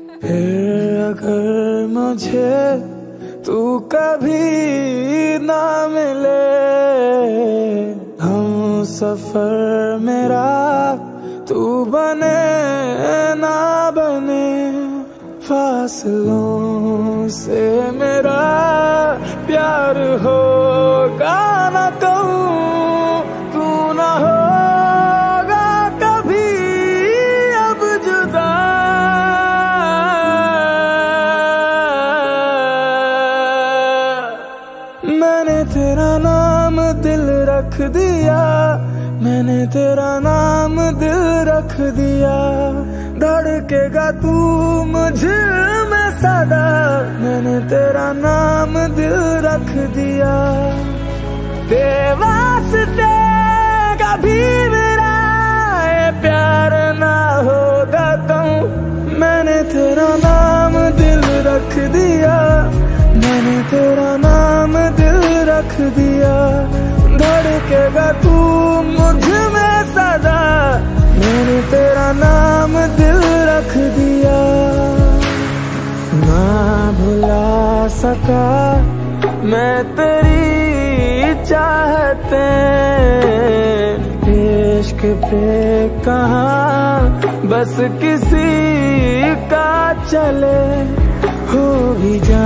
फिर अगर मुझे तू कभी ना मिले, हम सफर मेरा तू बने ना बने, फासलों से मेरा प्यार होगा ना कहूँ, तू ना होगा कभी अब जुदा। मैंने तेरा नाम दिल रख दिया, मैंने तेरा नाम दिल रख दिया, धड़केगा तू मुझ में सदा, मैंने तेरा नाम दिल रख दिया। वास्ते कभी मेरा ये प्यार ना होगा कहूँ, मैंने तेरा नाम दिल रख दिया, मैंने तेरा नाम दिल रख दिया, धड़केगा तू मुझ में सदा, मैंने तेरा नाम दिल रख दिया। ना भुला सका मैं तेरी चाहते, इश्क पे कहाँ बस किसी का चले, हो भी जा